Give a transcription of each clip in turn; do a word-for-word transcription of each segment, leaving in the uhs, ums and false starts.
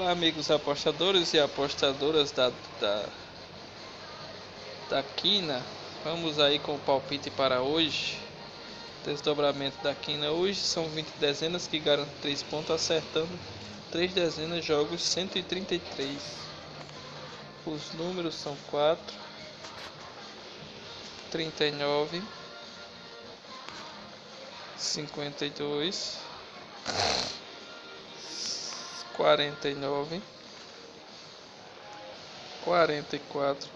Olá, amigos apostadores e apostadoras da, da, da quina. Vamos aí com o palpite para hoje. Desdobramento da quina hoje são vinte dezenas que garantem três pontos, acertando três dezenas, jogos cento e trinta e três. Os números são quatro, trinta e nove, cinquenta e dois, quarenta e nove, quarenta e quatro,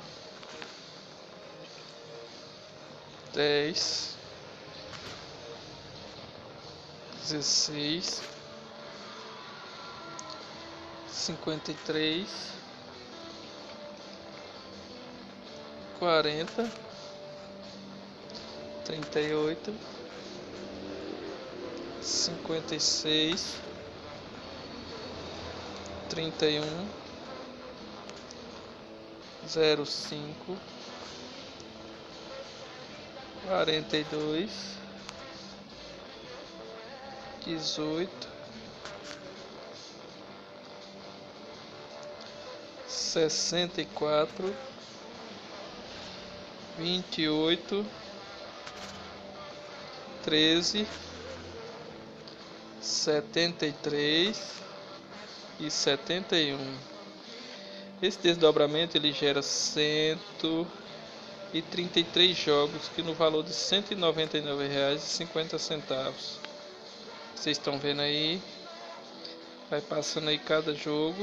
dez, dezesseis, cinquenta e três, quarenta, trinta e oito, cinquenta e seis, trinta e um, zero cinco, quarenta e dois, dezoito, sessenta e quatro, vinte e oito, treze, setenta e três e setenta e um. Esse desdobramento ele gera cento e trinta e três jogos, que no valor de cento e noventa e nove reais e cinquenta centavos. Vocês estão vendo aí, vai passando aí cada jogo.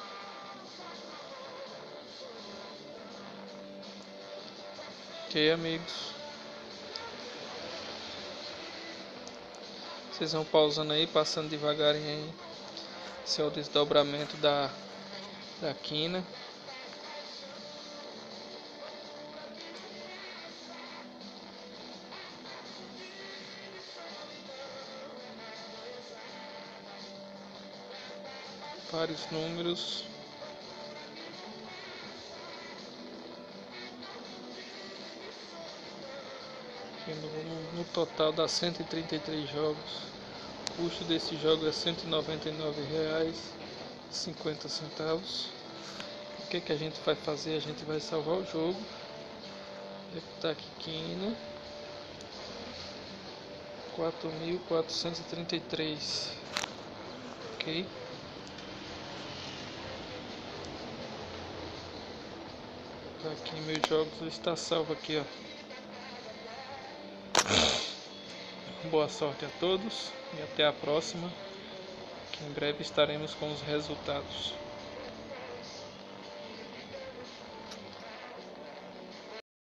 Ok, amigos, vocês vão pausando aí, passando devagarinho aí. Esse é o desdobramento da, da quina. Vários números. No, no total dá cento e trinta e três jogos. O custo desse jogo é cento e noventa e nove reais e cinquenta centavos. O que que a gente vai fazer? A gente vai salvar o jogo, executar aqui quina, quatro mil quatrocentos e trinta e três. Ok? Aqui meus jogos está salvo aqui, ó. Boa sorte a todos e até a próxima, que em breve estaremos com os resultados.